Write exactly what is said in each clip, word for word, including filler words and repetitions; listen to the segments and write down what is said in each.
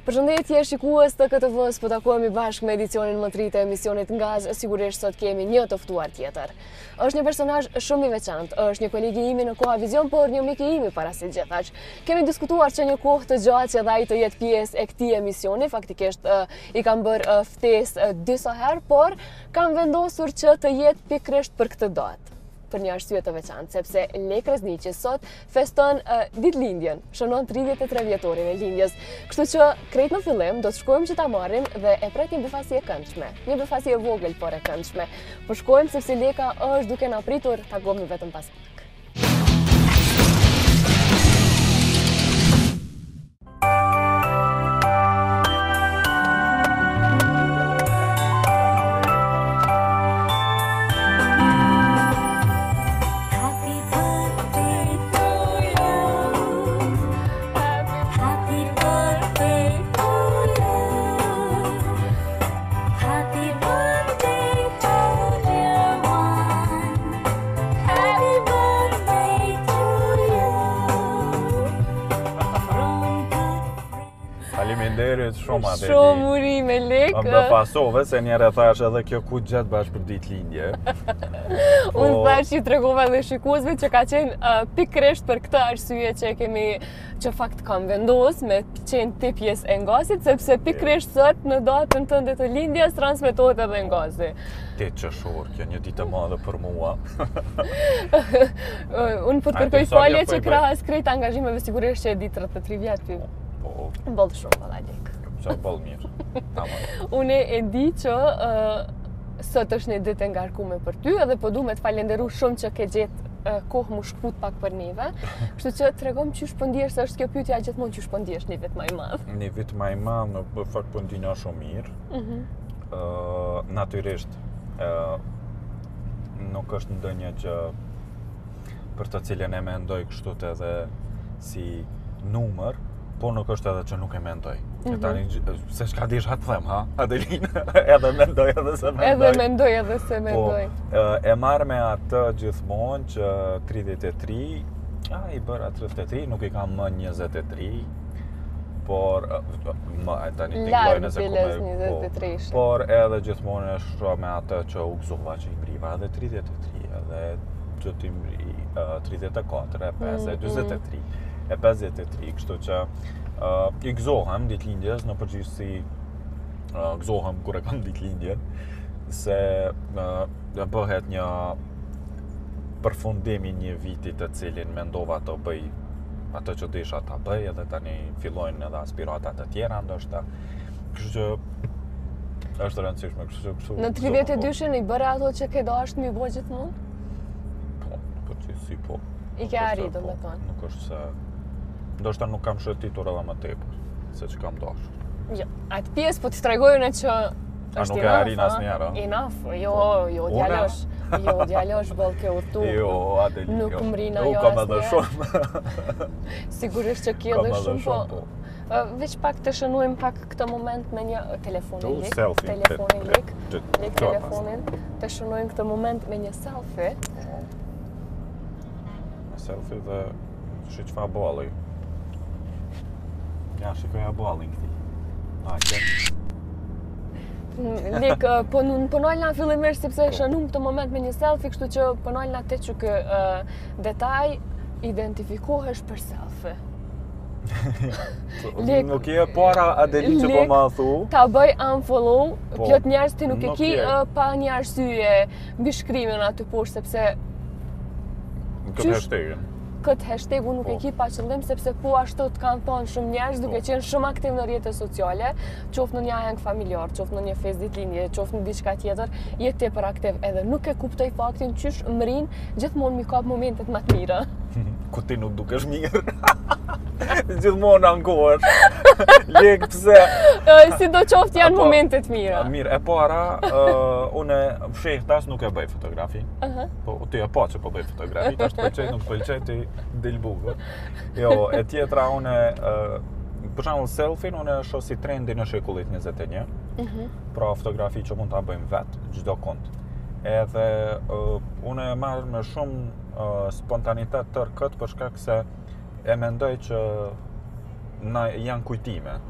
Përshëndetje shikues të K T V-s, po takohemi bashkë me edicionin më të ri të emisionit Ngaz, sigurisht sot kemi një të ftuar tjetër. Është një personazh shumë i veçantë, është një koleg i imi në Koha Vizion, por një mik i imi para se gjithaq. Kemi diskutuar që një kohë të gjatë që dhe ai të jetë pjesë e këtij emisioni, faktikisht uh, i kam bërë uh, ftesë uh, disa herë, por kam vendosur që të jetë pikërisht për këtë datë. Për një arsye të veçantë, sepse Lek Rezniqi sot feston uh, ditëlindjen, shënon tridhjetë e tre vjetorin e lindjes. Kështu që krejt në fillim do të shkojmë që ta marrim dhe e pret një befasi e këndshme. Një befasi e vogël, por e këndshme. Po shkojmë sepse Leka është duke na pritur, takohemi vetëm pas pak. Faleminderit shumë Adeli. Shumë urime Lek. Më befasove se njerë e thash edhe kjo ku gjatë bashkë për ditëlindje. Po... Unë thash që i tregova dhe shikuesve që ka qenë uh, pikërisht për këtë arsye që kemi që fakt kam vendos me qenë ti pjesë e Ngazit, sepse pikërisht sot në datën tënde të lindjes transmetohet edhe Ngazi. Te qëshor, kjo një ditë e madhe për mua. Unë po të kërkoj falje që krahas krejt angazhimeve sigurisht që e di tridhjetë e tre vjet ty. Po. Bëllë shumë, valla Lek. Qa bëllë mirë. Unë e di që uh, sot është një ditë e ngarkuar për ty edhe po du me të falenderu shumë që ke gjetë uh, kohë mu shkput pak për neve. Kështu që tregom qysh po ndjesh, se është kjo pyetja gjithmonë qysh po ndjesh një vit më i madh. Një vit më i madh, në fakt po ndjenja shumë mirë. Mm -hmm. uh, natyrisht uh, nuk është ndonjë që për të cilën e mendoj kështu edhe si numër, po nuk është edhe që nuk e mendoj. Mm -hmm. Tani, se shka dish ha të them, ha? Adelina, edhe mendoj edhe se mendoj. Edhe mendoj edhe se mendoj. Po, e marrë me atë gjithmonë që tridhjetë e tre, a i bëra tridhjetë e tre, nuk i kam më njëzet e tre, por, më, tani t'inklojnë se ku me, po, por edhe gjithmonë është me atë që u gëzova që i mbriva edhe tridhjetë e tre, edhe që t'i mbri tridhjetë e katër, e pesë, njëzet e tre. E pesëdhjetë e tre, kështu që uh, i gëzohem ditëlindjes, në përgjithësi uh, gëzohem kur e kam ditëlindjen, se uh, bëhet një përfundim i një viti të cilin mendova të bëj atë që desha ta bëj, edhe tani fillojnë edhe aspiratat e tjera ndoshta. Kështu që është rëndësishme, kështu që kështu. Në tridhjetë e dyshin i bëre ato që ke dashur mi bëj gjithmonë? Po, në përgjithësi po. I ke arritur, domethënë. Nuk është se ndoshta nuk kam shëtitur edhe më tepër se që kam dashur. Jo, atë pjesë po t'i tregojnë që a nuk e arrin asnjëherë? Enough, jo, jo djalosh. Jo, djalosh bëll ke urtu. Jo, Adeli, nuk jo. Mrin ajo asnjëherë. Nuk kam edhe shumë. Sigurisht që kjo edhe shumë, po. Veç pak të shënojmë pak këtë moment me një telefonin Lek. Telefonin Lek. Lek telefonin. Të shënojmë këtë moment me një selfie. Selfie dhe shi qëfa bolli. Ja, shikoja bollin këti. Hajde. Lek, po në pënojlna fillimisht sepse shënum këtë moment me një selfie, kështu që pënojlna te që kë uh, detaj identifikohesh për selfie. Lek, nuk je para Adeli që po ma thu. Ta bëj unfollow, po, plot njerëz ti nuk e ki uh, pa një arsye mbi shkrimin aty poshtë sepse këtë hashtagin. Këtë hashtag unë nuk e ki pa qëllim, sepse po ashtu të kanë thonë shumë njerëz duke qenë shumë aktiv në rrjetet sociale, qoftë në një aheng familjar, qoftë në një festë ditëlindje, qoftë në diçka tjetër, je tepër aktiv edhe nuk e kuptoj faktin qysh mrin gjithmonë mi kap momentet më të mira. Ku ti nuk dukesh mirë. Gjithmonë ankohesh. Lek pse? Si do qoftë janë momentet mira. Mirë, e para, uh, unë fsheh tas nuk e bëj fotografi. Uh -huh. Po ti e pa që po bëj fotografi, tash të pëlqej, nuk pëlqej ti del bukur. Jo, e tjetra unë uh, për shembull selfie unë e shoh si trendi në shekullit njëzet e një. Uh -huh. Pra fotografi që mund ta bëjmë vetë çdo kont. Edhe uh, unë e marr me shumë uh, spontanitet tërë këtë për shkak se e mendoj që na janë kujtime.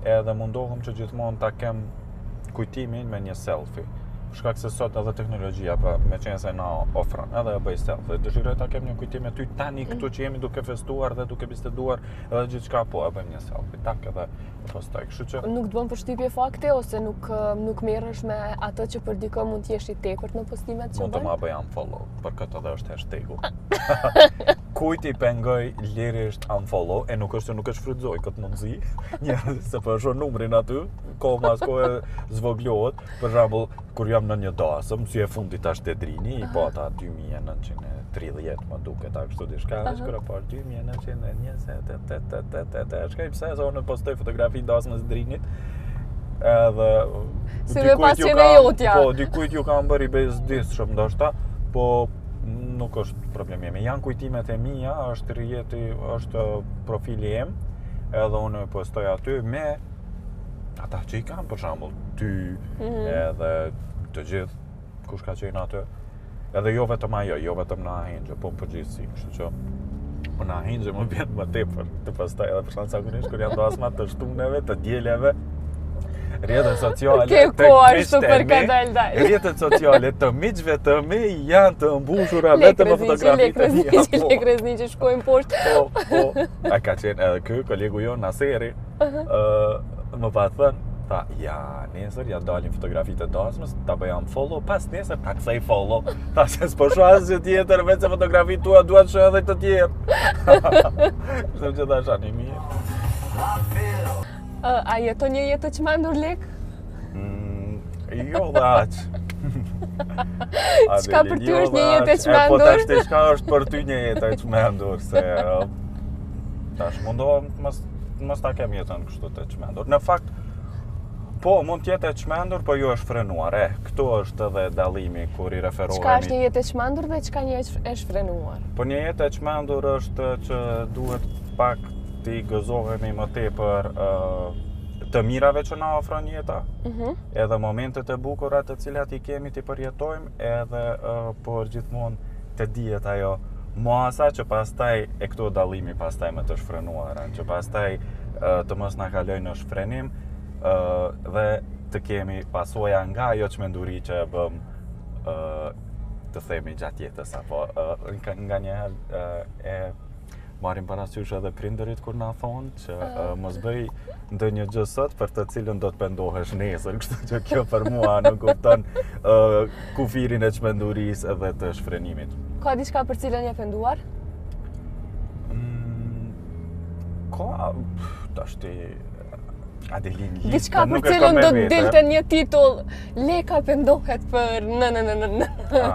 edhe mundohem që gjithmonë ta kem kujtimin me një selfie. Për shkak se sot edhe teknologjia, pa me qenë se na ofron, edhe e bëj selfie. Dëshiroj ta kem një kujtim me ty tani këtu që jemi duke festuar dhe duke biseduar edhe gjithçka, po e bëjmë një selfie. Tak edhe e postoj. Kështu që nuk të bën përshtypje fakti ose nuk nuk merresh me atë që për dikë mund të jesh i tepërt në postimet që bën? Mund të ma bëj unfollow, për këtë edhe është hashtag-u. Kujt i pengoj lirisht unfollow, e nuk është që nuk e shfrytëzoj këtë mundësi, një se po e shoh numrin aty, kohë mas kohë zvoglohet, për shembull kur jam në një dasëm, si e fundit tash te drini, i pata dy mijë e nëntëqind e tridhjetë më duket, a kështu diçka, është kur apo dy mijë e nëntëqind e njëzet e te te te te, shkoj pse se unë postoj fotografi dasmës drinit. Edhe si me pasjen e jotja. Po, dikujt ju kam bërë i bezdisshëm ndoshta, po nuk është problemi im. Janë kujtimet e mia, është rjeti, është profili im, edhe unë postoj aty me ata që i kam, për shembull, ty, mm-hmm. edhe të gjithë, kush ka qenë aty. Edhe jo vetëm ajo, jo vetëm na Hengje, po në përgjithësi, kështu që po na Hengje më vjen më tepër të postoj edhe për shkak zakonisht kur janë dasma të shtuneve, të dieleve, rrjetet sociale të miqve, rrjetet sociale të miqve të mi janë të mbushura vetëm me fotografitë e mia. Lekrezni që shkojnë poshtë. Po, po. A ka qenë edhe ky kolegu jon Naseri, ë më pa thënë, tha, ja, nesër ja dalin fotografitë e dasmës, ta bëj unfollow, pas nesër ta kthej follow. Ta se s'po shoh asgjë tjetër veç se fotografitë tua, dua të shoh edhe të tjerë. Kështu që tash ani mirë. Uh, a jeton një jetë të çmendur lek? Mm, jo dhe aq. Çka për ty është një jetë e çmendur? Po tash te çka është për ty një jetë e çmendur, se uh, tash mundohem mos mos ta kem jetën kështu të çmendur. Në fakt, po mund të jetë e çmendur, po jo është frenuar. E, këtu është edhe dallimi kur i referohemi. Çka është një jetë e çmendur dhe çka një e shfrenuar? Po një jetë e çmendur është që duhet pak të gëzohemi më tepër uh, të mirave që na ofron jeta, mm-hmm. edhe momentet e bukura të cilat i kemi të përjetojmë, edhe uh, por gjithmonë të dihet ajo masa që pastaj e këto dallimi pastaj më të shfrenuara, që pastaj uh, të mos na kalojnë në shfrenim uh, dhe të kemi pasoja nga ajo çmenduri që e bëm uh, të themi gjatë jetës, apo uh, nga një herë uh, e marrim parasysh edhe prindërit kur na thonë që uh, mos bëj ndonjë gjë sot për të cilën do të pendohesh nesër, kështu që kjo për mua nuk kupton uh, kufirin e çmendurisë edhe të shfrenimit. Ka diçka për cilën je penduar? Mm, ka tash ti Adelin Lip. Diçka për cilën do të dilte një titull, Leka pendohet për në në në në.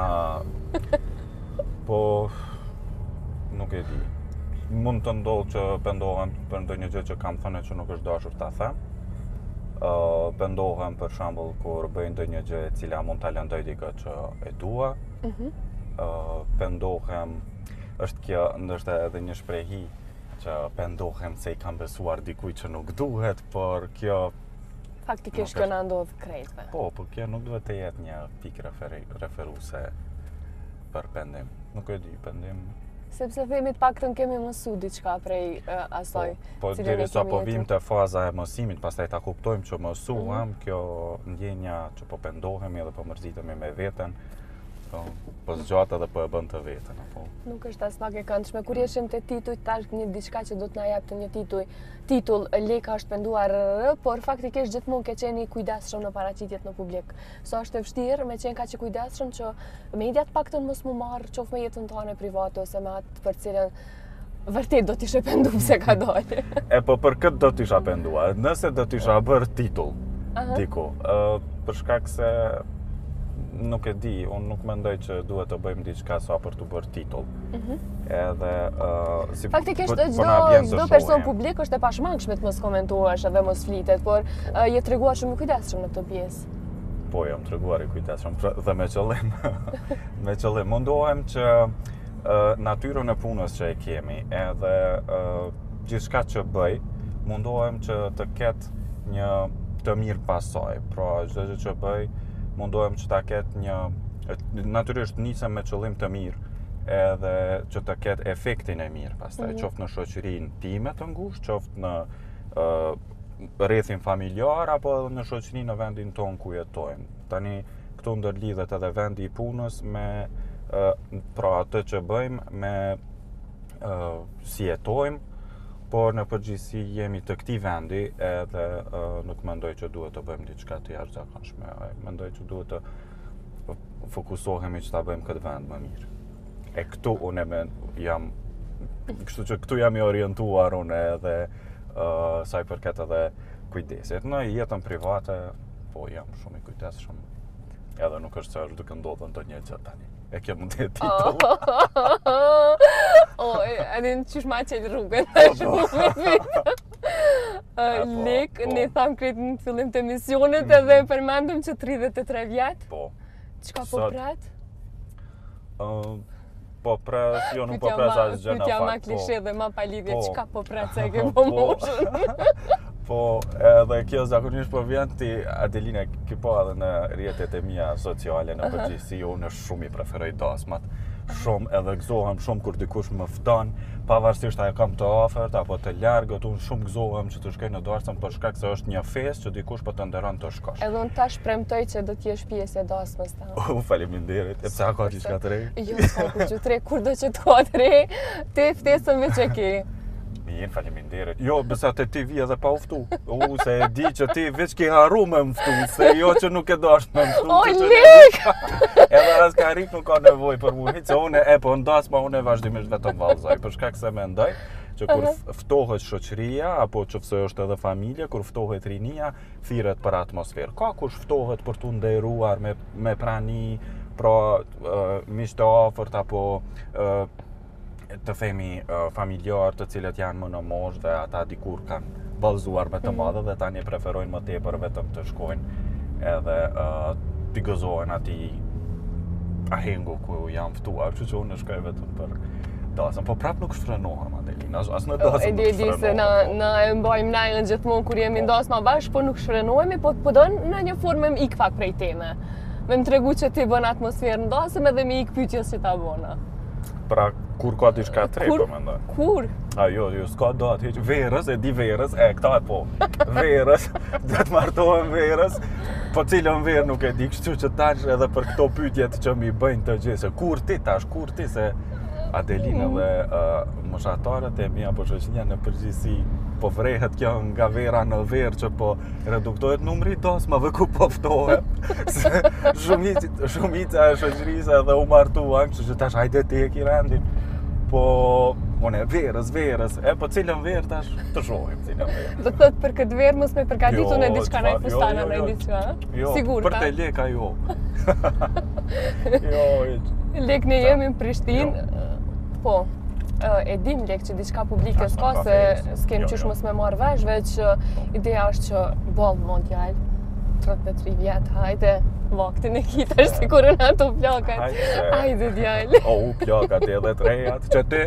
Po nuk e di. Mund të ndodhë që pendohem për ndonjë gjë që kam thënë që nuk është dashur ta them. Uh, pendohem për shembull kur bëj ndonjë gjë e cila mund ta lëndoj dikë që e dua. Mm-hmm. uh, pendohem, është kjo ndoshta edhe një shprehi që pendohem se i kam besuar dikujt që nuk duhet, por kjo faktikisht kjo na ndodh krejtve. Po, po kjo nuk duhet të jetë një pikë referi, referuese për pendim. Nuk e di, pendim. Sepse themi të paktën kemi mësu diçka prej uh, asaj. Po, po derisa po vim te faza e mësimit, pastaj ta kuptojmë që mësuam, mm-hmm. kjo ndjenja që po pendohemi edhe po mërzitemi me veten, po, po zgjatë edhe po e bën të veten, apo. Nuk është as pak e këndshme. Kur jeshim te tituj tash një diçka që do të na japte një titull, titull Leka është penduar, por faktikisht gjithmonë ke qenë i kujdesshëm në paraqitjet në publik. Sa është e vështirë me qenë kaq i kujdesshëm që mediat paktën mos mu marr qoftë me jetën tënde private ose me atë për cilën vërtet do t'ishe penduar se ka dalë. E po për këtë do t'isha penduar. Nëse do t'isha bërë titull diku, uh, për shkak se nuk e di, unë nuk mendoj që duhet të bëjmë diçka sa për të bërë titull. Mm-hmm. Edhe uh, si faktikisht çdo çdo person publik është e pashmangshme të mos komentohesh edhe mos flitet, por uh, je treguar shumë i kujdesshëm në këtë pjesë. Po, jam treguar i kujdesshëm dhe me qëllim. me qëllim mundohem që uh, natyrën e punës që e kemi, edhe uh, gjithçka që bëj, mundohem që të ketë një të mirë pasoj. Pra çdo gjë që bëj mundohem që ta ketë një, natyrisht nisem me qëllim të mirë, edhe që të ketë efektin e mirë pastaj, mm-hmm. qoftë në shoqërinë time të ngushtë, qoftë në uh, rrethin familjar apo edhe në shoqëri në vendin tonë ku jetojmë. Tani këtu ndërlidhet edhe vendi i punës me uh, pra atë që bëjmë me uh, si jetojmë, por në përgjithësi jemi të këtij vendi edhe uh, nuk mendoj që duhet të bëjmë diçka të jashtëzakonshme. Mendoj që duhet të fokusohemi që ta bëjmë këtë vend më mirë. E këtu unë me jam, kështu që këtu jam i orientuar unë edhe uh, sa i përket edhe kujdesit. Në jetën private, po jam shumë i kujdesshëm. Edhe nuk është se është duke ndodhur ndonjë gjë tani. E kjo mund të jetë titull. O, edhe në qysh ma qelë rrugën. Lek, ne tham kretë në fillim të emisionit edhe përmendëm që tridhjetë e tre vjetë. Po. Çka po pret? Po pret, jo nuk po pret asgjë në fakt. Pyetja ma klishe dhe ma pa lidhje, çka po pret se e ke po moshën? Po, edhe kjo zakonisht po vjen ti, Adelina, ki po edhe në rrjetet e mia sociale në përgjithësi, unë shumë i preferoj dasmat. Shumë edhe gëzohem shumë kur dikush më fton, pavarësisht a e kam të afërt apo të largët, unë shumë gëzohem që të shkoj në dasëm për shkak se është një festë që dikush po të nderon të shkosh. Edhe unë tash premtoj që do të jesh pjesë e dasmës ta. U faleminderit. E pse ka diçka të re? Jo, s'ka gjë të re, kur do që të ka të re, ti ftesën me që ke. Mirë, faleminderit. Jo, besa te ti vi edhe pa uftu. U, se e di që ti veç ke harru me mftu, se jo që nuk e dosh me mftu. O, lek! Edhe as ka rik nuk ka nevojë për mua, se unë e po ndasma, unë e vazhdimisht vetëm vallëzoj, për shkak se mendoj që kur ftohet shoqëria apo nëse është edhe familje, kur ftohet rinia, thirret për atmosferë. Ka kush ftohet për tu nderuar me me prani, pra uh, miq të afërt apo uh, të themi uh, familjar të cilët janë më në moshë dhe ata dikur kanë vallëzuar me të madhe dhe tani preferojnë më tepër vetëm të shkojnë edhe uh, të gëzohen atij ahengu ku janë ftuar, kështu që unë shkoj vetëm për dasëm, po prap nuk shfrenohem, Adelina, as në dasëm nuk shfrenohem. E di se na na e mbajmë najën gjithmonë kur jemi ndasma bashkë, po nuk shfrenohemi, po po don në një formë më ik pak prej teme. Me më tregu që ti bën atmosferë ndasëm edhe me ik pyetjes që ta bëna. Pra, kur ka diçka tre, po mendoj. Kur? A jo, jo, s'ka datë hiç. Verës, e di verës, e këta e po. Verës, do të martohem verës, po cilën verë nuk e di, kështu që tash edhe për këto pyetjet që mi bëjnë të gjithë, se kur ti tash, kur ti, se Adelina dhe uh, moshatarët e mia apo shoqënia në përgjithësi po vrehet kjo nga vera në verë që po reduktohet numri dasmave ku po ftohet. Se shumica shumica e shoqërisë edhe u martuan, kështu që tash hajde ti e ki rendin. Po unë verës, verës, e po cilën verë tash të shohim cilën verë. Do të thotë për këtë verë mos me përgatitur në diçka në fustana në diçka. Jo, sigur, për te leka jo. Jo, lek ne jemi në Prishtinë. Po, e dim lek që diçka publike s'ka, se s'kem qysh mos me marrë vesh, veç ideja është që ball mondial, tridhjetë e tre vjet, hajde, vaktin e kitash si kur në ato plakat. Hajde djallë. O, plakat edhe të rejat, që ti?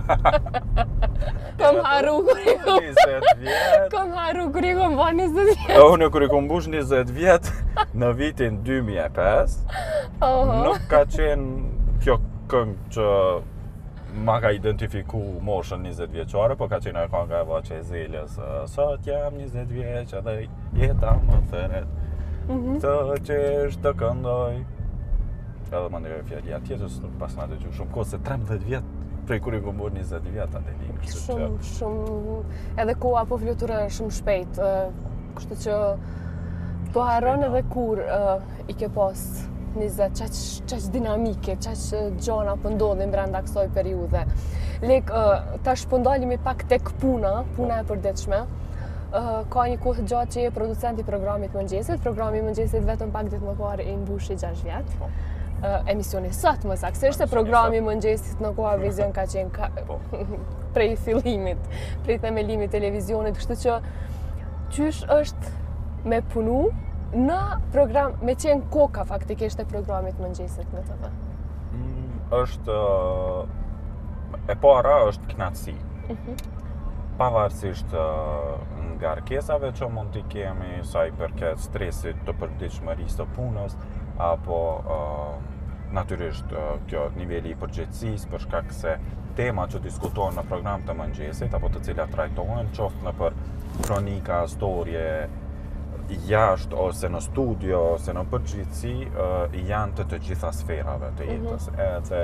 Kom haru kur i kom... njëzet vjet. Kom haru kur i kom ba njëzet vjet. Unë kur i kom bush njëzet vjet, në vitin dy mijë e pesë, nuk ka qenë kjo këngë që ma ka identifiku moshën njëzet vjeqare, po ka qenë e kënga e Vaçe Zelës. Sot jam njëzet vjeq edhe jeta më theret, të qesh të këndoj. Edhe më ndërë fjallia tjetës, nuk pas nga të gjuhë shumë kohë, se tridhjetë vjet prej kur i kom bërë njëzet vjet, Adelina. Shumë, shumë, edhe koha po fluturë shumë shpejt, kështu që po haron edhe kur i ke pas njëzet, qaq, qaq dinamike, qaq gjona po ndodhin brenda kësaj periudhe. Lek, tash po ndalemi pak tek puna, puna e përditshme. Ka një kohë gjatë që je producent i programit Mëngjesit. Programi Mëngjesit vetëm pak ditë më parë i mbushi gjashtë vjet. Emisioni sot më saktësisht, se programi Mëngjesit në Koha Vizion ka qenë ka... prej fillimit, prej themelimit televizionit, kështu që qysh është me punu në program, me qenë koka faktikisht e programit Mëngjesit në T V? Mm, është e para është kënaqësi. Pavarësisht nga rkesave që mund t'i kemi, sa i përket stresit të përditshmërisë të punës, apo uh, natyrisht uh, kjo niveli i përgjegjësisë, për shkak se tema që diskutohen në program të Mëngjesit apo të cilat trajtohen qoftë në për kronika, storje, jashtë ose në studio ose në përgjithësi uh, janë të të gjitha sferave të jetës. Mm-hmm. Edhe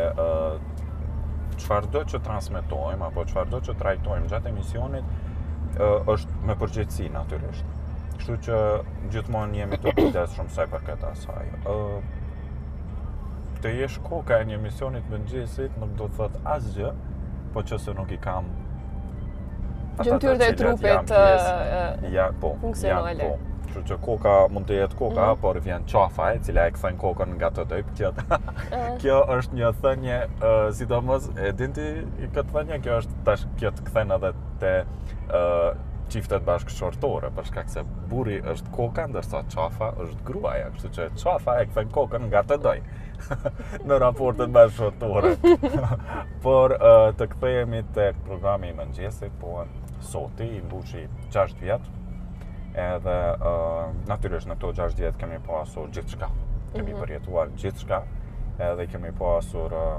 uh, çfarëdo që transmetojmë apo çfarëdo që trajtojmë gjatë emisionit uh, është me përgjithësi natyrisht. Kështu që gjithmonë jemi të kujdesshëm sa i përket asaj. Uh, të jesh koka e një emisionit mëngjesit nuk do të thotë asgjë, po që se nuk i kam gjymtyrët e trupit ja, po, funksionale. Ja, po. Kështu që koka mund të jetë koka, mm. por vjen qafa e cila e kthen kokën nga të dojp. Kjo, kjo është një thënie, uh, sidomos e dinti këtë thënie, kjo është tash kjo të kthen edhe te uh, çiftet bashkëshortore, për shkak se burri është koka ndërsa qafa është gruaja, kështu që qafa e kthen kokën nga të doj në raportet bashkëshortore. Por uh, të kthehemi tek programi i mëngjesit, po soti i mbushi gjashtë vjet. Edhe uh, natyrisht në këto gjashtë vjet kemi pasur gjithçka. Kemi mm-hmm. përjetuar gjithçka, edhe kemi pasur uh,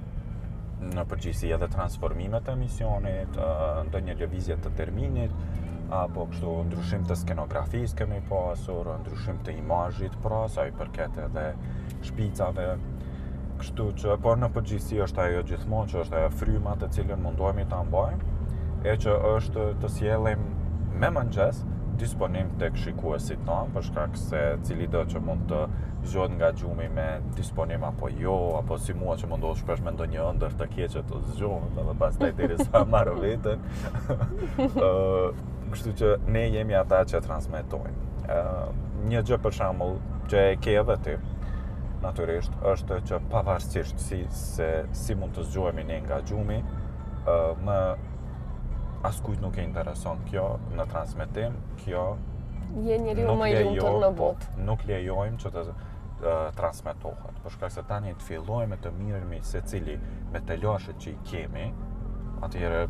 në përgjithësi edhe transformimet e emisionit, uh, ndonjë lëvizje të terminit, apo kështu ndryshim të skenografisë kemi pasur, ndryshim të imazhit, pra sa i përket edhe shpicave. Kështu që por në përgjithësi është ajo gjithmonë që është ajo fryma të cilën mundohemi ta mbajmë, e që është të sjellim me mëngjes disponim tek shikuesit tonë, për shkak se cili do që mund të zgjohet nga gjumi me disponim apo jo, apo si mua që mund ndodh shpesh me ndonjë ëndër të keqe të zgjohet edhe pastaj derisa marr veten. uh, Kështu që ne jemi ata që transmetojmë. Uh, një gjë për shembull që e ke edhe ti, natyrisht, është që pavarësisht si se si mund të zgjohemi ne nga gjumi, uh, më askujt nuk e intereson kjo në transmetim, kjo je njeriu më i lumtur në botë. Nuk lejojmë që të uh, transmetohet, për shkak se tani të fillojmë të mirëmi secili me të lashët që i kemi, atëherë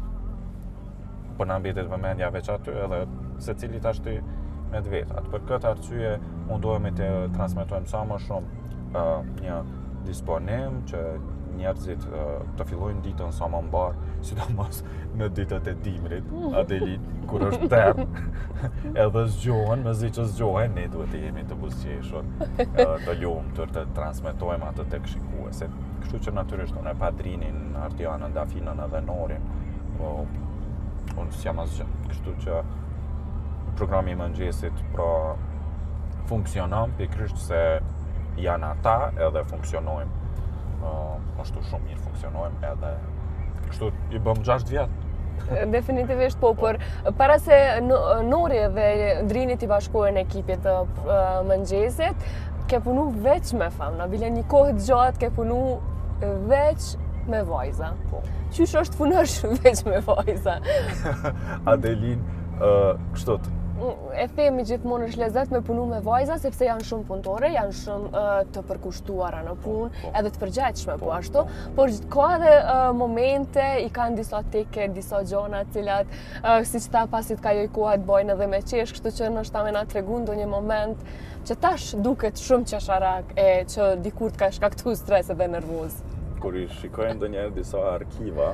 po na mbetet vëmendja veç aty edhe secili tash ti me të vetë. Atë për këtë arsye mundohemi të transmetojmë sa më shumë uh, një disponim që njerëzit uh, të fillojnë ditën sa më mbar, sidomos në ditët e dimrit, Adelin, kur është tern, edhe zgjohen, mezi që zgjohen, ne duhet të jemi të buzëqeshur, uh, të lumtur, të transmetojmë atë tek shikuesit. Kështu që natyrisht unë e padrinin, Ardianën, Dafinën edhe Norin, uh, unë s'jam asgjë. Kështu që programi i mëngjesit pra funksionon pikërisht se janë ata edhe funksionojmë. Uh, ashtu shumë mirë funksionojmë edhe kështu i bëm gjashtë vjet. Definitivisht po, por para se Nori dhe Drini t'i bashkohen ekipit të uh, mëngjesit, ke punu veç me femna, bile një kohë të gjatë ke punu veç me vajza. Po. Qysh është punosh veç me vajza? Adelin, uh, kështu të e themi gjithmonë është lezet me punu me vajza, sepse janë shumë punëtore, janë shumë uh, të përkushtuara në punë, edhe të përgjegjshme po ashtu, por ka edhe uh, momente, i kanë disa teke, disa gjona cilat, uh, si që ta pasit ka joj koha të bojnë edhe me qesh, kështu që në shta me na tregu ndonjë moment që tash duket shumë qesharak e që dikur të ka shkaktu stres edhe nervoz. Kur i shikojnë ndonjëherë disa arkiva,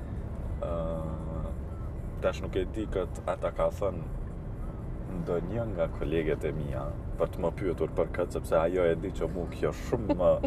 uh, tash nuk e di këtë ata ka thënë ndonjë nga koleget e mia për të më pyetur për këtë, sepse ajo e di që mu kjo shumë më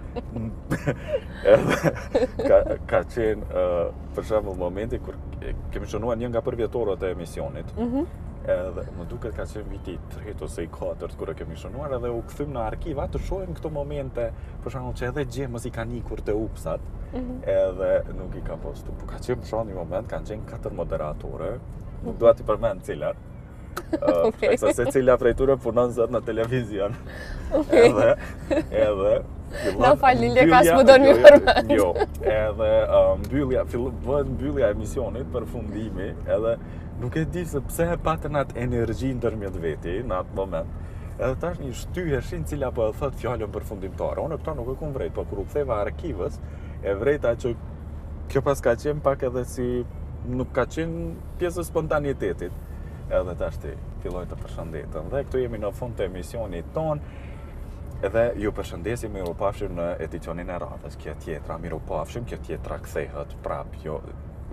edhe ka, ka qenë uh, për shembull momenti kur kemi shënuar një nga përvjetorët e emisionit. Mm-hmm. Edhe më duket ka qenë viti i tretë ose i katërt kur e kemi shënuar, edhe u kthym në arkiva të shohim këto momente, për shembull që edhe gjemës i kanë ikur te upsat. Mm-hmm. Edhe nuk i ka postu. Po ka qenë për shembull një moment kanë qenë katër moderatore, nuk dua t'i përmend cilat. Uh, okay. Se se cila prej tyre punon sot në televizion. Okay. Edhe edhe na fal Lilje ka s'modon mi përmend. Jo, edhe um, mbyllja fillon mbyllja e emisionit për fundimi, edhe nuk e di se pse e patën atë energji ndërmjet veti në atë moment. Edhe tash një shtyheshin cila po e thot fjalën përfundimtare. Unë këto nuk e kam vrejt, por kur u ktheva arkivës, e vrejta që kjo pas ka qenë pak edhe si nuk ka qenë pjesë e spontanitetit. Edhe tash ti filloj të përshëndetën. Dhe këtu jemi në fund të emisionit ton. Edhe ju përshëndesim, mirupafshim në edicionin e radhës. Kjo tjetra mirupafshim, kjo tjetra kthehet prap, jo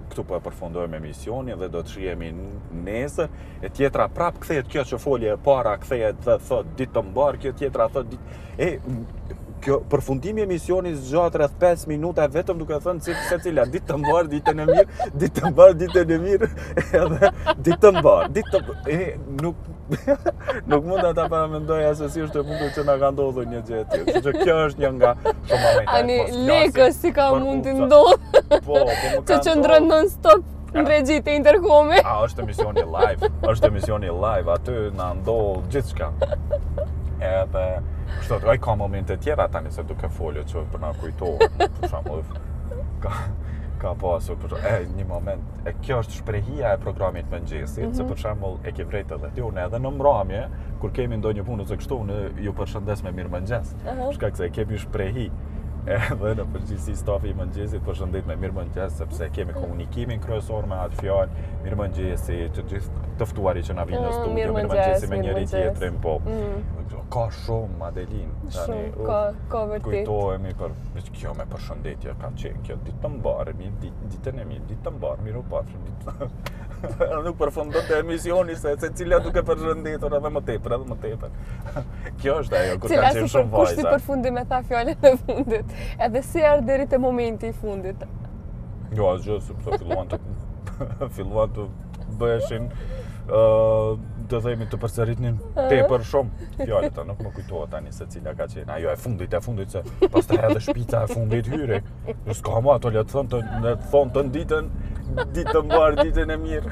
këtu po e përfundojmë emisionin dhe do të shihemi nesër. E tjetra prap kthehet kjo që folje e para, kthehet dhe thot ditë të mbar, kjo tjetra thot ditë. E kjo përfundimi i emisionit zgjat rreth pesë minuta vetëm duke thënë se secila ditë të mbar, ditën e mirë, ditë të mbar, ditën e mirë, edhe ditë të mbar, ditë të e nuk nuk mund ta paramendoj se si është e mundur që na ka ndodhur një gjë e tillë. Kështu që kjo është një nga shumë momente. Ani lekës si ka mund të ndodhë. Po, po më Të qëndron non-stop në regji të interkome. A, është emisioni live, është emisioni live, aty na ndodh gjithçka. Edhe, kështu, ai ka momente tjera tani se duke folur që për na kujtohet, për shembull, ka ka pasur për e, një moment, e kjo është shprehia e programit mëngjesit, mm -hmm. se për shembull e ke vrejtë edhe ti unë edhe në mbrëmje, kur kemi ndonjë punë ose kështu, unë ju përshëndes me mirëmëngjes. Uh -huh. Shkak se kemi shprehi. Edhe në përgjithësi stafi i mëngjesit përshëndet me mirëmëngjes sepse kemi komunikimin kryesor me atë fjalë, mirëmëngjesi, të gjithë të ftuarit që na vinë në studio, mirëmëngjesi me njëri tjetrin, po. Mm. Ka shumë Adelin, tani. Ka ka vërtet. Kujtohemi për kjo me përshëndetje ka qenë kjo ditë të mbarë, ditën e mirë, ditë të mbarë, miru pafshim ditë. Nuk përfundon të emisioni se secila duke përshëndetur edhe më tepër, edhe më tepër. Kjo është ajo kur ka qenë shumë vajza. Kushti për fundi me tha fjalën e fundit, edhe si erdhi deri te momenti i fundit. Jo, asgjë, sepse filluan të filluan të bëheshin ë të themi të përsëritnin tepër shumë fjalët, nuk më kujtohet tani se cila ka qenë. Ajo e fundit, e fundit se pastaj edhe shpica e fundit hyri. Jo s'ka më ato le të thonë të le të thonë të ditën, ditë të mbar, ditën e mirë.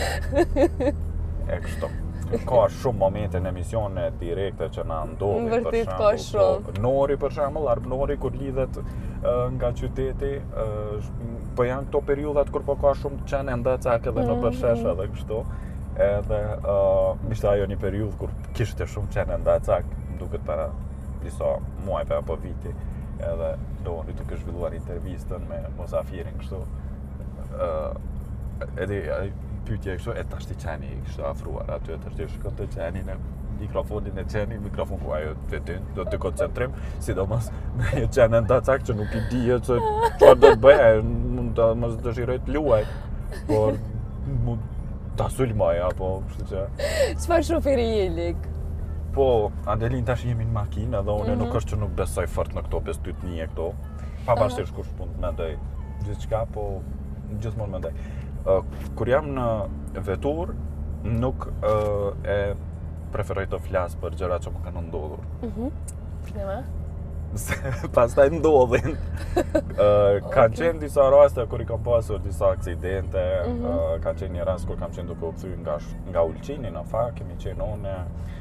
E kështu. Ka shumë momente në emisione direkte që na ndodhin për shembull. Ka shumë. Nori për shembull, Arb Nori kur lidhet uh, nga qyteti, uh, po janë këto periudhat kur po ka shumë qenë ndacak edhe në përshesh edhe kështu. Edhe uh, ishte ajo një periudhë kur kishte shumë qenë ndacak, më duket para disa muajve apo viti. Edhe Nori duke zhvilluar intervistën me mosafirin kështu. Uh, edhe pyetje kështu, e tash ti qeni kështu afruar aty të të shkon të qeni në mikrofonin e qeni, mikrofon ku ajo të të do të koncentrim, sidomos në një qenë ndacak që nuk i dihet se çfarë do të bëjë, mund ta mos dëshiroj të luaj, por mund ta sulmoj apo kështu që. Çfarë shoferi je lik? Po, Adelin tash jemi në makinë edhe unë mm -hmm. nuk është që nuk besoj fort në këto pesë dytnie këto. Pavarësisht kush mund të mendoj gjithçka, po gjithmonë mendoj. Uh, kur jam në vetur, nuk uh, e preferoj të flas për gjërat që më kanë ndodhur. Mhm. Mm Se pastaj ndodhin. uh, kanë qenë disa raste kur i kam pasur disa aksidente, mm -hmm. uh, kanë qenë një rast kur kam qenë duke u kthyer nga nga Ulqini në fakt, kemi qenë unë,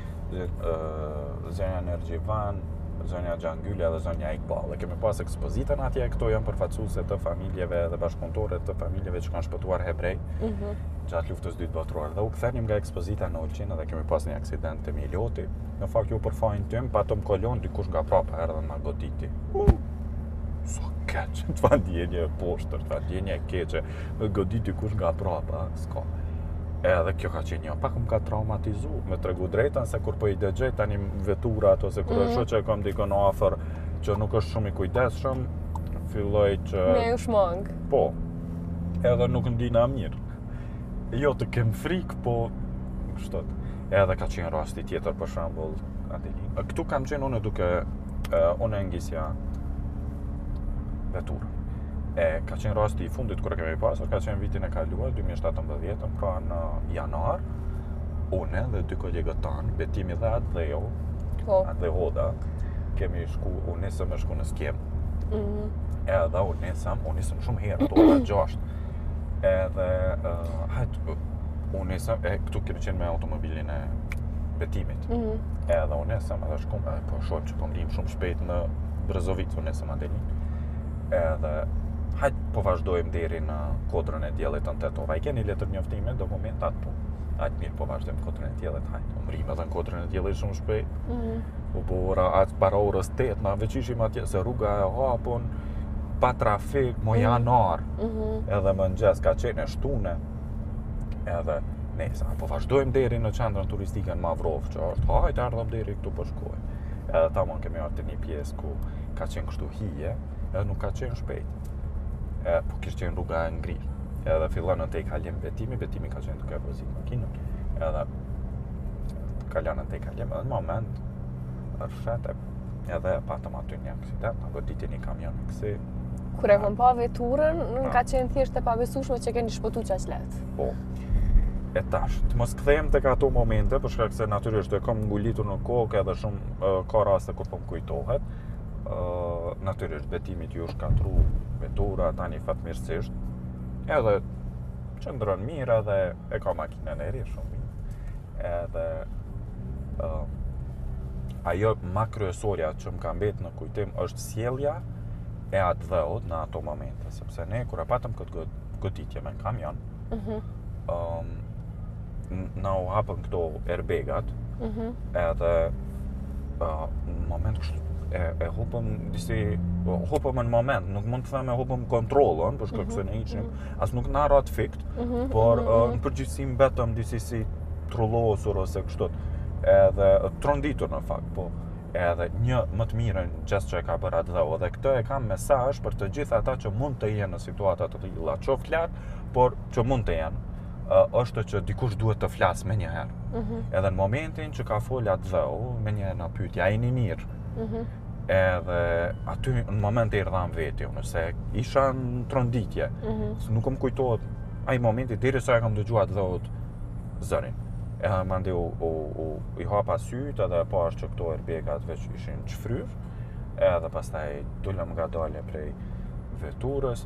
uh, zonja Nergjivan, zonja Xhangylia dhe zonja Iqbal. Kemi pas ekspozitën atje, këto janë përfaqësuese të familjeve dhe bashkëpunëtore të familjeve që kanë shpëtuar hebrej mm -hmm. gjatë luftës dytë botërore. Dhe u kthenim nga ekspozita në Ulqinë dhe kemi pas një aksident të Miloti. Në fakt ju për fajin tim, patëm kolon dikush nga prapa erdhi na goditi. Uh, so keq, çfarë ndjenje poshtë, çfarë ndjenje keqe, goditi dikush nga prapa, s'ka. Edhe kjo ka qenë një pak më ka traumatizuar, me tregu drejtën se kur po i dëgjoj tani veturat ose kur mm -hmm. shoh që kam dikon afër që nuk është shumë i kujdesshëm, filloj që me u shmang. Po. Edhe nuk ndina mirë. Jo të kem frikë, po kështu. Edhe ka qenë rasti tjetër për shembull, Adelin. Këtu kam qenë unë duke uh, unë ngisja vetur. E ka qenë rasti i fundit kur e kemi pasur, ka qenë vitin e kaluar, dy mijë e shtatëmbëdhjetë, pra në janar, unë dhe dy kolegët tanë, Betimi dhe atë dhe jo, oh. atë dhe Hoda, kemi shku, unë nisëm me shku në Skem. Mm -hmm. Edhe unë nisëm, unë nisëm shumë herë, të ora gjashtë. Edhe, uh, hajtë, unë nisëm, e këtu kemi qenë me automobilin e Betimit. Mm -hmm. Edhe unë nisëm, edhe shkum, e po shoh që po mrim shumë shpejt në Brezovic, unë nisëm Adelin. Edhe, hajtë po vazhdojmë deri në Kodrën e Diellit në Tetova. I keni letër njoftime dokumentat po. Hajtë mirë po vazhdojmë Kodrën e Diellit, hajtë. U mrim edhe në Kodrën e Diellit shumë shpejt. Mm -hmm. U bo ora atë para orës tetë, na veç ishim atje se rruga e hapun, pa trafik, mo janar. Mm -hmm. Edhe mëngjes ka qenë shtune. Edhe nesa, po vazhdojmë deri në qendrën turistike në Mavrov, që është hajtë ardhëm deri këtu po shkojmë. Edhe tamam kemi ardhur te një pjesë ku ka qenë kështu hije, edhe nuk ka qenë shpejt. E, po kishte qenë rruga e ngrirë. edhe fillon në te kalim betimi, betimi ka qenë duke vozit makinën, edhe kalon në te kalim, edhe në moment, rrshete, edhe patëm aty një aksident, në goditje një kamion në kësi. Kur e kom pa veturën, ka qenë thjesht e pabesueshme që keni shpëtu qaq lehtë. Po. E tash, të mos kthehem tek ato momente, për shkak se natyrisht e kam ngulitur në kokë edhe shumë uh, ka raste kur po më kujtohet. Uh, natyrisht betimit ju shkatru vetura tani fatmirësisht. Edhe qëndron mirë edhe e ka makinën e ri shumë mirë. Edhe uh, ajo ma kryesorja që më ka mbet në kujtim është sjellja e atë dheut në ato momente, sepse ne kur e patëm këtë goditje me kamion, Mhm. um, na u hapën këto airbagat, Mhm. edhe uh, në moment kështu e, e hupëm disi, hupëm në moment, nuk mund të them e hupëm kontrollën, për shkak se ne ishim, as nuk na rat fikt, Mhm. por Mhm. uh, në përgjithësi mbetëm disi si trullosur ose kështu, edhe tronditur në fakt, po. Edhe një më të mirën gjest që e ka bërë atë dheu, dhe këtë e kam mesazh për të gjithë ata që mund të jenë në situata të tilla, qoftë lart, por që mund të jenë, uh, është që dikush duhet të flasë me një herë. Mhm. Edhe në momentin që ka folë atë dheu, me një na pyetja, a jeni mirë? Mhm. Edhe aty në moment e erdham veti unë, se isha në tronditje. Mhm. Se nuk më kujtohet ai momenti deri sa e kam dëgjuar atë dheut zërin. Edhe mandi u, u, u i hapa syt edhe pash që këto airbagat veç ishin çfryr, edhe pastaj dolëm nga dalje prej veturës,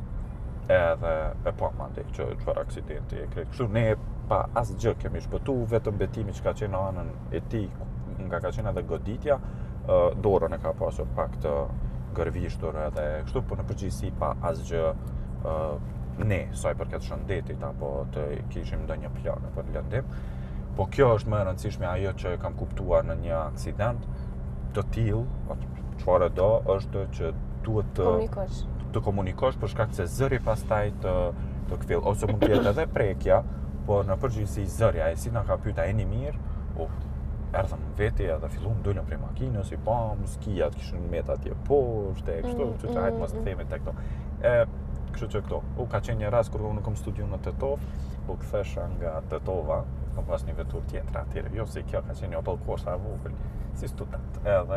edhe e pa mandi që çfarë aksidenti e krejt. Kështu ne pa asgjë kemi shpëtu, vetëm betimi që ka qenë në anën e tij, nga ka qenë edhe goditja, uh, dorën e ka pasur pak të gërvishtur edhe kështu, por në përgjithësi pa asgjë uh, ne, sa i përket shëndetit apo të kishim ndonjë plan për lëndim. Po kjo është më e rëndësishme, ajo që kam kuptuar në një aksident të tillë, çfarë do, është që duhet të Komunikosh. të komunikosh për shkak se zëri pastaj të të kthell, ose mund të jetë edhe prekja, por në përgjithësi zëri, ai si na ka pyetur a jeni mirë, u erdhëm veti edhe filluam dolëm prej makinës, i pam skijat kishin met atje poshtë, e kështu, kështu që hajt mos të themi tek këto. E kështu që këto. U ka qenë një rast kur unë kam studiu në Tetov, u kthesha nga Tetova, kam pas një vetur tjetër atje, jo se kjo ka qenë një Opel Corsa e vogël, si student. Edhe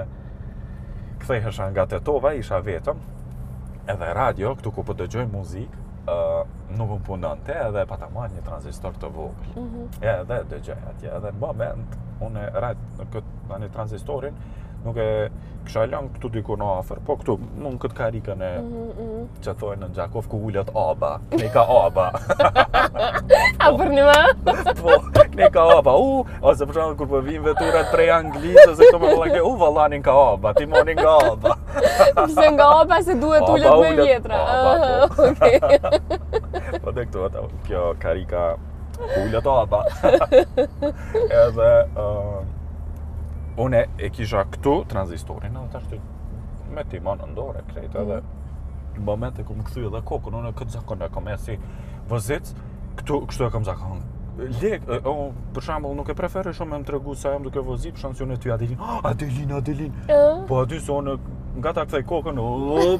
kthehesha nga Tetova, isha vetëm, edhe radio, këtu ku po dëgjoj muzikë, uh, nuk më punonte, edhe pata marrë një tranzistor të vogël. Mhm. Edhe dëgjoj atje, edhe në moment, unë rad në këtë tani tranzistorin, nuk e kisha lënë këtu diku në afër, po këtu, në këtë karikën e Mhm. që thojnë në Gjakov ku ullet aba, ne ka aba. A për një më? Po, ne ka aba, u, ose për shembull kur po vijnë veturat prej Anglisë, ose këto me vëllai, u vallanin ka aba, timoni nga aba. Pse nga opa se duhet Opa ullet me ullet, vjetra. opa, Aha, po. okej. Po dhe këtu, ata, kjo karika ullet aba. Edhe, uh, unë e kisha këtu tranzistorin, edhe tash të me timon në dorë krejt, edhe në momente ku më kthy edhe kokën, unë këtë zakon e kam e si vëzic, këtu kështu e kam zakon. Lek, o, për shembull nuk e preferoj shumë me më tregu sa jam duke vozit për shansion e ty Adelin. Oh, Adelin, Adelin. Ë? Po aty se unë nga ta kthej kokën, up,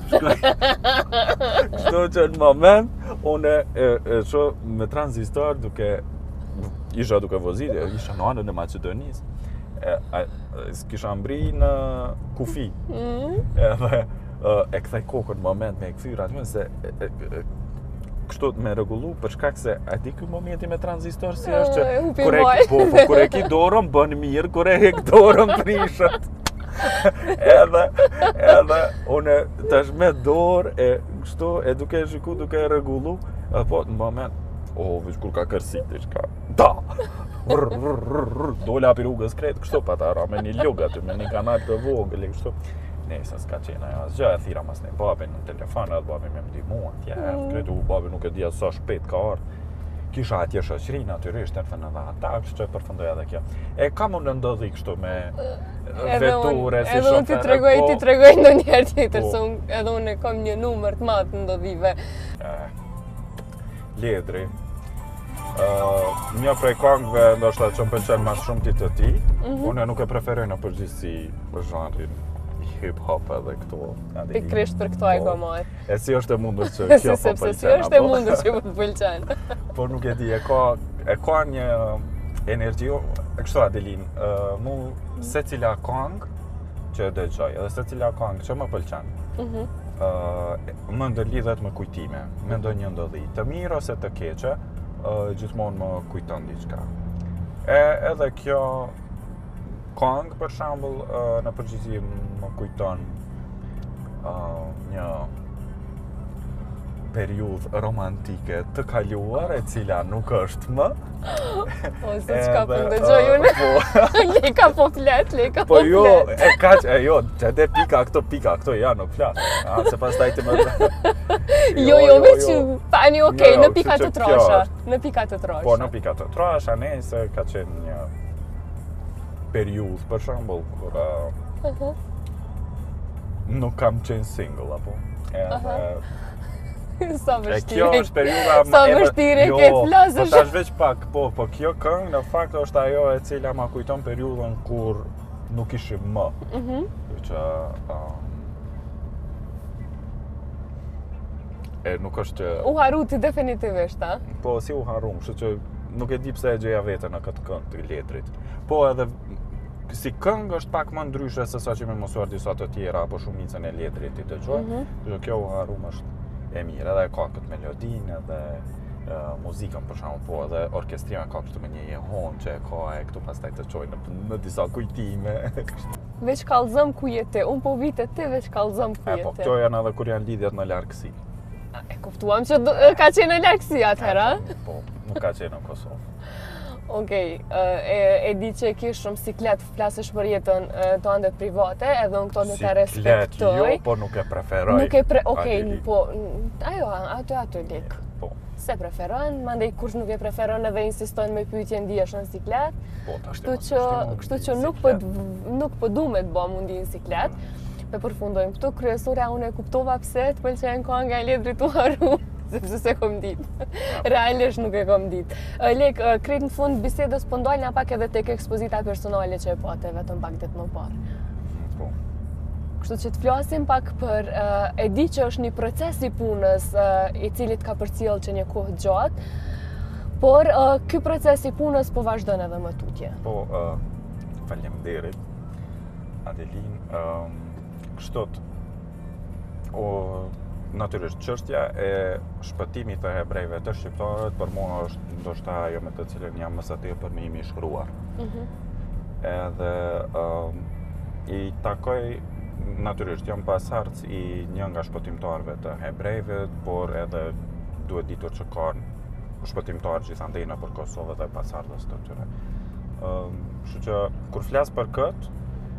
kështu që në moment unë e, e shoh me tranzistor duke isha duke vozit, isha në anën e Maqedonisë. E, a, kisha mbri në kufi, Mhm. edhe e, e kthej kokën në moment me e kthyr aty se e, e, e, kështu me rregullu për shkak se a di ky momenti me tranzistor si është E, që hupi kur e vaj. po, po kur e ki dorën bën mirë, kur e hek dorën prishet. edhe edhe unë tash me dorë e kështu e duke e shiku, duke e rregullu, edhe po në moment oh, veç kur ka kërsit diçka. Da. Rr, rr, rr, rr, dola api rrugës krejt kështu pa ta ra me një lugë aty me një kanal të vogël e kështu. Nesa s'ka qenë ajo asgjë, e thira mas ne babin në telefon, edhe babi me ndihmu atje, Mm. kretu babi nuk e dia sa shpejt ka ardhur. Kisha atje shoqëri natyrisht, e thënë edhe ata, kështu që përfundoi edhe kjo. E kam unë ndodhi kështu me veture si Edhe unë ti shofer, tregoj, po, ti tregoj ndonjëherë tjetër, Po. se unë edhe unë e kam një numër të madh të ndodhive. eh, Ledri. Uh, një prej këngëve ndoshta që më pëlqen më shumë ti të ti, Mhm. unë nuk e preferoj në përgjithësi zhanrin hip-hop edhe këtu. Pikërisht për këto e ka marrë. E si është e mundur që Si kjo po sepse pëlqen. si është e mundur që po të pëlqen. Po nuk e di, e ka e ka një energji, e kështu Adelin, uh, mu secila këngë që e dëgjoj, edhe secila këngë që më pëlqen. Mhm. Uh, më ndërlidhet me kujtime, me ndonjë ndodhi, të mirë ose të keqe, uh, gjithmonë më kujton diçka. E edhe kjo këngë për shembull uh, në përgjithësi më kujton uh, një periudhë romantike të kaluar e cila nuk është më. O, se çka po ndëgjoj unë. Leka po flet, leka po Po flet. jo, e kaq, e jo, që dhe pika këto, pika këto, ja, nuk flas. A, se pastaj të më... Jo, jo, veç tani okay, Jo, në pika kështu të që kjo trasha, është. në pika të trasha. Po, në pika të trasha, ne, se ka qenë një periudhë, për shembull, kur uh, nuk kam qenë single, apo? Edhe... Sa E vështirë. kjo është periudha Sa vështirë e ke të flasësh. Po tash veç pak, po, po kjo këngë në fakt është ajo e cila ma kujton periudhën kur nuk ishim më. Mhm. Që um, e nuk është që U haruti definitivisht, a? po si u harrum, kështu që nuk e di pse e gjeja veten në këtë këngë të letrit. Po edhe si këngë është pak më ndryshe se sa që më mësuar disa të tjera apo shumicën e letrit i dëgjoj. Mhm. Kështu që kjo u harrum është e mirë, edhe ka këtë melodinë, edhe uh, muzikën për shembull, po edhe orkestrima ka kështu me një jehon që e ka e këtu pastaj të çojë në, në disa kujtime. Veç kallëzëm ku je ti, unë po vite ti veç kallëzëm ku E je po, ti. këto janë edhe kur janë lidhjet në largësi. E kuptuam që do, ka qenë në largësi atëherë, a? Po, nuk ka qenë në Kosovë. Okej, e, e di që e kish shumë siklet, flasësh për jetën e, tënde private, edhe unë këto në të respektoj. Jo, po nuk e preferoj. Nuk e pre... Okej, Adeli. po... Ajo, aty aty lik. Po, Se preferon, mandej kush nuk e preferon edhe insiston me pyetje ndihesh në siklet. po, tash Kështu që, kështu që nuk po nuk po du me të bë mundi në siklet. Me përfundojmë këtu, kryesore unë e kuptova pse të pëlqen kënga e letrit u haru, sepse se kom ditë. Realisht nuk e kom ditë. Lek, krejt në fund bisedës po ndalna pak edhe tek ekspozita personale që e pate vetëm pak ditë më parë. Po. Kështu që të flasim pak për, uh, e di që është një proces i punës uh, i cilit ka përcjell që një kohë gjatë, por uh, ky proces i punës po vazhdon edhe më tutje. Po, uh, faleminderit, Adelin. Um, kështot, o, natyrisht, çështja e shpëtimit të hebrejve të shqiptarët për mua është ndoshta ajo me të cilën jam më së tepër më imi shkruar. Mhm. Edhe um, i takoj, natyrisht, jam pasardhës i një nga shpëtimtarëve të hebrejve, por edhe duhet ditur që ka shpëtimtarë gjithandej nëpër Kosovë dhe pasardhës të tyre. Um, Kështu që kur flas për këtë,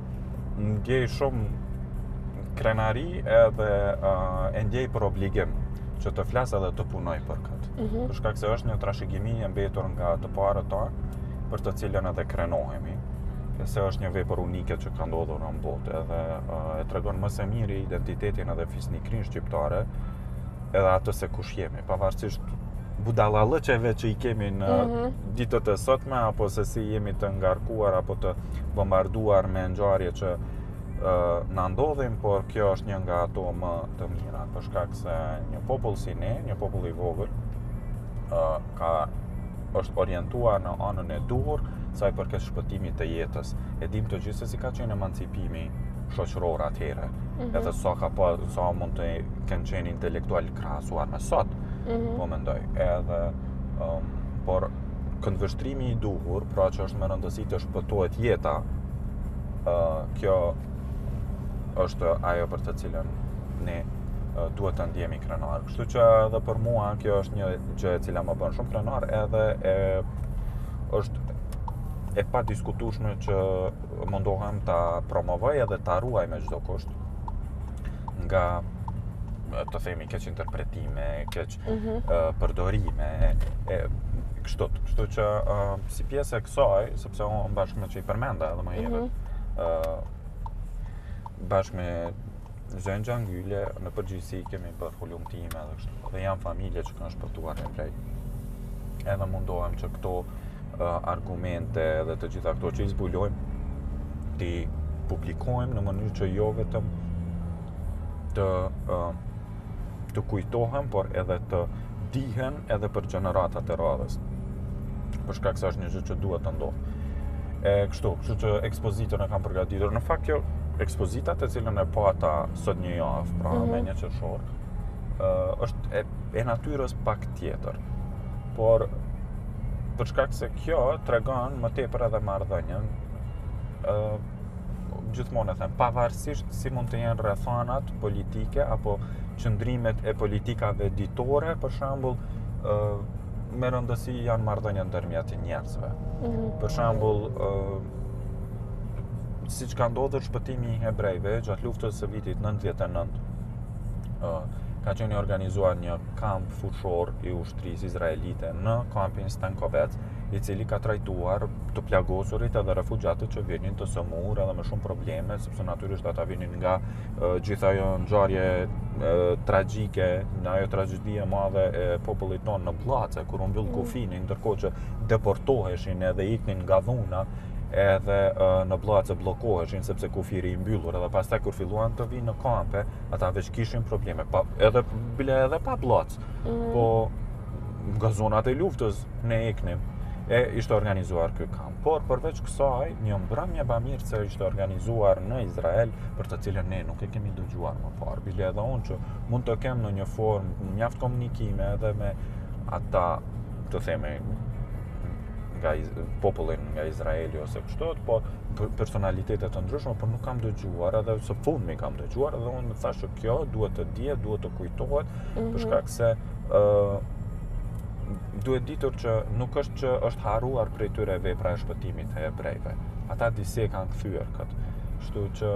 ndjej shumë krenari edhe uh, e ndjej për obligim që të flas edhe të punoj për këtë. Mhm. Për shkak se është një trashëgimi e mbetur nga të parët tonë, për të cilën edhe krenohemi. Se është një vepër unike që ka ndodhur në botë, edhe uh, e tregon më së miri identitetin edhe fisnikrinë shqiptare, edhe atë se kush jemi, pavarësisht budallallëqeve që i kemi në Mhm. ditët e sotme, apo se si jemi të ngarkuar apo të bombarduar me ngjarje që uh, na ndodhin, por kjo është një nga ato më të mira, për shkak se një popull si ne, një popull i vogël, uh, ka është orientuar në anën e duhur sa i përket shpëtimit të jetës. E dim të gjithë se si ka qenë emancipimi shoqëror atëherë, Mhm. edhe sa ka pa, sa mund të kenë qenë intelektual krahasuar me sot, Mhm. po mendoj. Edhe um, por këndvështrimi i duhur, pra që është me rëndësi të shpëtohet jeta, uh, kjo është ajo për të cilën ne uh, duhet të ndjemi krenar. Kështu që edhe për mua kjo është një gjë e cila më bën shumë krenar, edhe e është e pa diskutueshme që mundohem ta promovoj edhe ta ruaj me çdo kusht nga, të themi, keq interpretime, keq Mhm. uh, përdorime, e kështu. Kështu që uh, si pjesë e kësaj, sepse unë bashkë me që i përmenda edhe më herët, Mhm. uh, bashkë me Zën Xhangylle, në përgjithësi kemi bërë hulumtime edhe kështu. Dhe janë familje që kanë shpëtuar hebrej. Edhe mundohem që këto uh, argumente dhe të gjitha këto që i zbulojmë ti publikojmë në mënyrë që jo vetëm të uh, të kujtohen, por edhe të dihen edhe për gjeneratat e radhës. Për shkak se është një gjë që duhet të ndodhë. E kështu, kështu që ekspozitën e kam përgatitur. Në fakt kjo ekspozita të cilën e pata sot një javë, pra mm-hmm. me një qershor, uh, është e, e natyrës pak tjetër. Por për shkak se kjo tregon më tepër edhe marrëdhënien, uh, gjithmonë e them, pavarësisht si mund të jenë rrethanat politike apo qëndrimet e politikave ditore, për shembull, uh, me rëndësi janë marrëdhëniet ndërmjet njerëzve. Mm-hmm. Për shembull, uh, siç ka ndodhur shpëtimi i hebrejve gjatë luftës së vitit nëntëdhjetë e nëntë, uh, ka qenë organizuar një kamp fushor i ushtrisë izraelite në kampin Stankovec, i cili ka trajtuar të plagosurit edhe refugjatët që vinin të sëmurë edhe me shumë probleme, sepse natyrisht ata vinin nga uh, gjithë ajo ngjarje uh, tragjike, në ajo tragjedi e madhe e popullit tonë në Blace, kur u mbyll kufini, ndërkohë që deportoheshin edhe iknin nga dhuna, edhe uh, në Blace bllokoheshin sepse kufiri i mbyllur, edhe pastaj kur filluan të vinë në kampe, ata veç kishin probleme, pa, edhe bile edhe pa Blace, mm. po nga zonat e luftës ne iknim. E ishte organizuar ky kamp. Por përveç kësaj, një mbrëmje bamirëse ishte organizuar në Izrael, për të cilën ne nuk e kemi dëgjuar më parë. Bile edhe unë që mund të kem në një formë mjaft komunikime edhe me ata, të themi, nga popullin nga Izraeli ose kështu, po personalitete të ndryshme, por nuk kam dëgjuar, edhe së fundmi kam dëgjuar, edhe unë më thashë që kjo duhet të dihet, duhet të kujtohet, mm-hmm. për shkak se uh, duhet ditur që nuk është që është harruar prej tyre vepra e shpëtimit të hebrejve. Ata disi e kanë kthyer këtë. Kështu që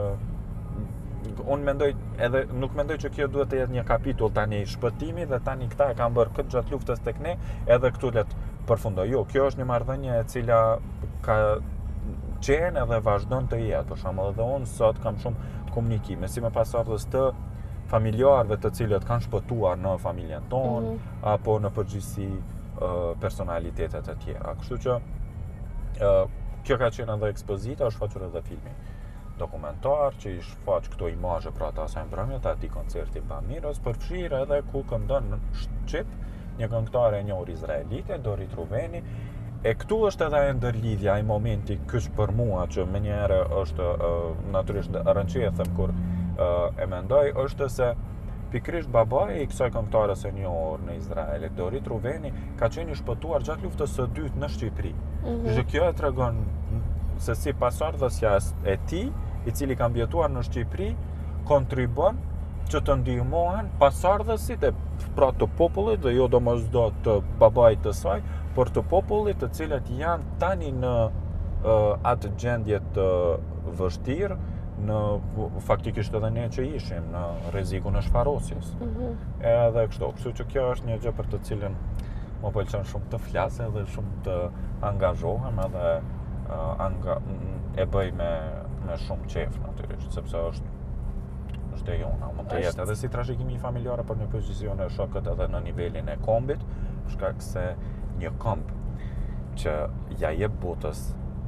unë mendoj, edhe nuk mendoj që kjo duhet të jetë një kapitull tani shpëtimi dhe tani këta e kanë bërë këtë gjatë luftës tek ne, edhe këtu le të përfundoj. Jo, kjo është një marrëdhënie e cila ka qenë edhe vazhdon të jetë. Për shembull, edhe unë sot kam shumë komunikime si me pasardhës të familjarëve të cilët kanë shpëtuar në familjen tonë, mm-hmm. apo në përgjithësi uh, personalitetet e tjera. Kështu që uh, kjo ka qenë edhe ekspozita, është faqur edhe filmi dokumentar që i shfaq këto imazhe për ata sa mbrëmje të atij koncerti Bamirës, përfshirë edhe ku këndon në Shqip një këngëtare e njohur izraelite, Dorit Ruveni. E këtu është edhe e ndërlidhja, ai momenti kyç për mua që menjëherë është uh, natyrisht rënqethem kur uh, e mendoj, është se pikrisht babai i kësaj këngëtares e njohur në Izrael, Dorit Ruveni, ka qenë i shpëtuar gjatë luftës së dytë në Shqipëri. Mm-hmm. Që kjo e tregon se si pasardhësja e tij, i cili ka mbjetuar në Shqipëri, kontribon që të ndihmohen pasardhësit e pra të popullit dhe jo domosdoshmë të babait të saj, por të popullit të cilët janë tani në uh, atë gjendje të vështirë, në faktikisht edhe ne që ishim në rrezikun e shfarosjes. Mm-hmm. Edhe kështu, kështu që kjo është një gjë për të cilën më pëlqen shumë të flas edhe shumë të angazhohem edhe uh, anga, e bëj me me shumë qejf natyrisht, sepse është është e jona, mund të jetë edhe si trashëgimi familjar, por në pozicion e shokët edhe në nivelin e kombit, për shkak se një komb që ja jep botës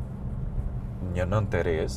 një nënteres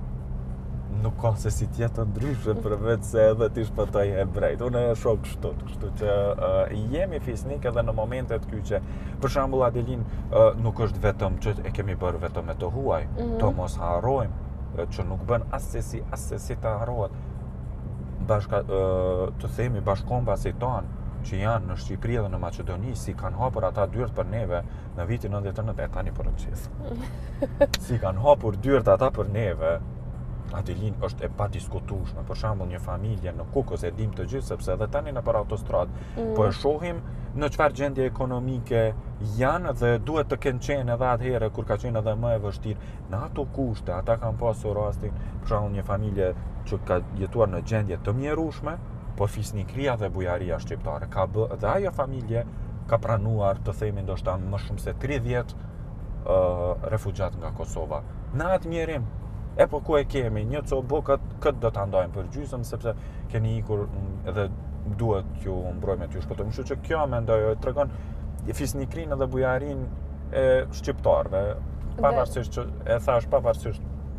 nuk ka se si tjetë ndryshe përveç se edhe t'i shpëtoj hebrejt. Unë e shoh kështu, kështu që uh, jemi fisnik edhe në momentet kyçe. Për shembull, Adelin, uh, nuk është vetëm që e kemi bërë vetëm me të huaj, mm-hmm. të mos harrojmë që nuk bën asesi, asesi të harrohet bashka, uh, të themi bashkëkombësit tonë që janë në Shqipëri dhe në Maqedoni, si kanë hapur ata dyert për neve në vitin nëntëdhjetë e nëntë, e tani për rëqith. Si kanë hapur dyert ata për neve, Adelin, është e padiskutueshme. Për shembull, një familje në Kukës, e dim të gjithë, sepse edhe tani në për autostradë, mm. po e shohim në çfarë gjendje ekonomike janë dhe duhet të kenë qenë edhe atëherë kur ka qenë edhe më e vështirë. Në ato kushte, ata kanë pasur rastin, për shembull, një familje që ka jetuar në gjendje të mjerueshme, por fisnikria dhe bujaria shqiptare ka bë, dhe ajo familje ka pranuar, të themi ndoshta më shumë se tridhjetë uh, refugjat nga Kosova. Në atë mjerim, e po ku e kemi, një cobo këtë, këtë do të ndajmë për gjysëm, sepse keni ikur edhe duhet ju mbrojmë t'ju shpëtojmë. Kështu që kjo mendoj e tregon fisnikrinë dhe bujarin e shqiptarëve, pavarësisht që e thash pavarësisht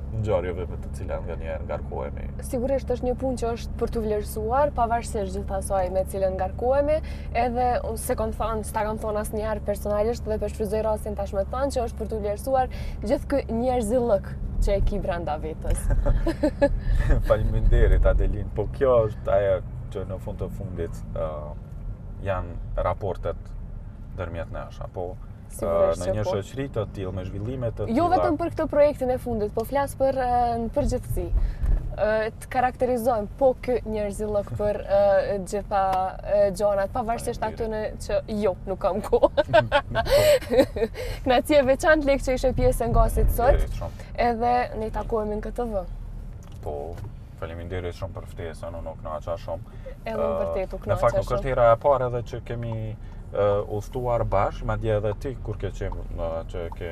ngjarjeve me të cilat nganjëherë ngarkohemi. Sigurisht është një punë që është për të vlerësuar, pavarësisht gjithasaj me cilën ngarkohemi, edhe se kam thënë, s'ta kam thënë asnjëherë personalisht dhe po shfrytëzoj rastin tash me thënë që është për të vlerësuar gjithë ky njerëzillëk që e ki brenda vetës. Faleminderit Adelin, po kjo është ajo që në fund të fundit uh, janë raportet ndërmjet nesh, apo uh, në një shoqëri të tillë me zhvillime të tilla. Jo vetëm për këtë projektin e fundit, po flas për uh, në përgjithësi. Uh, të karakterizojmë po ky njerëzillëk për uh, gjitha uh, gjanat, pavarësisht atyre që jo, nuk kam kohë. Kënaqësi e veçantë lek që ishe pjesë e ngasit sot, edhe ne takohemi në K T V. Po, faleminderit shumë për ftesën, unë nuk kënaqa shumë. Edhe uh, vërtet u kënaqa shumë. Në fakt nuk është hera e parë edhe që kemi uh, udhëtuar bashkë, madje edhe ti kur ke qenë uh, që ke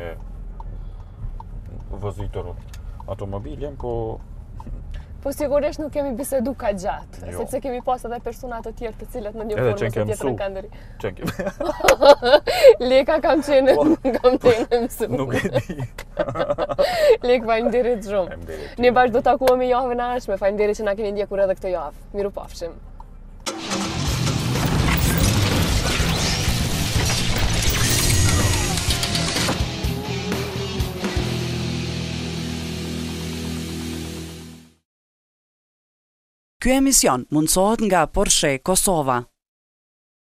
vëzitur automobilin, po Po sigurisht nuk kemi bisedu ka gjatë, jo. Sepse kemi pas edhe persona të tjerë të cilët në një formë ose tjetër kanë ndëri. Çen kemi. Leka kam qenë, kam qenë mësu. Nuk e di. Lek, faleminderit shumë. Ne bashkë do të takohemi javën e ardhshme, faleminderit që na keni ndjekur edhe këtë javë. Mirupafshim. Ky emision mundësohet nga Porsche Kosova.